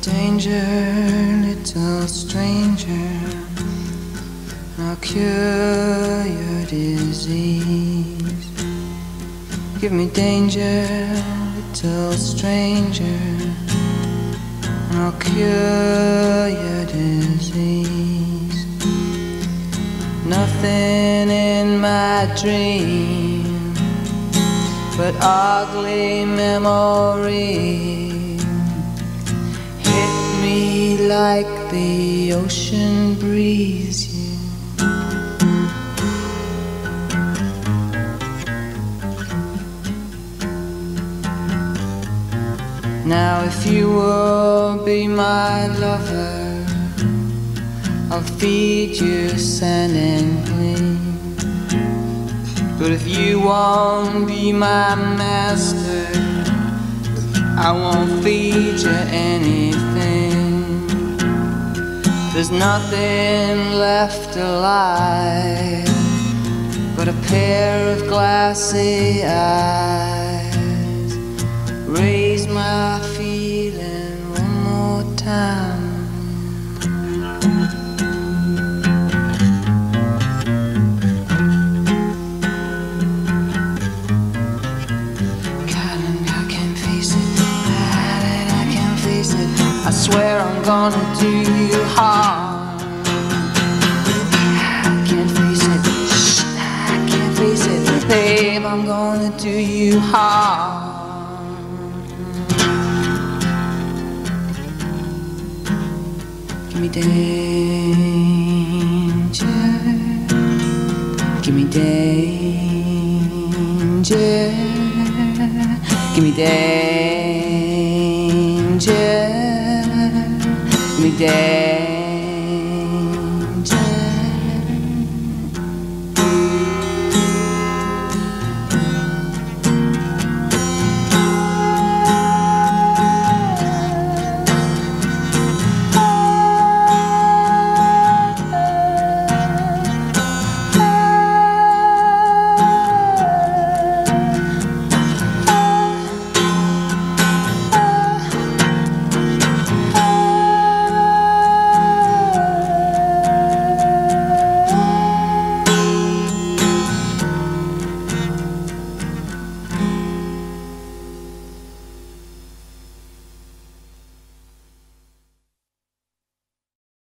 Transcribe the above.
danger, little stranger. I'll cure your disease. Give me danger, little stranger. I'll cure your disease. Nothing in my dream but ugly memory. Hit me like the ocean breeze. Now if you will be my lover, I'll feed you sand and clean. But if you won't be my master, I won't feed you anything. There's nothing left alive but a pair of glassy eyes. Raise my feeling one more time. I swear I'm gonna do you harm. I can't face it, shh, I can't face it. Babe, I'm gonna do you harm. Give me danger. Give me danger. Give me danger. Give me danger.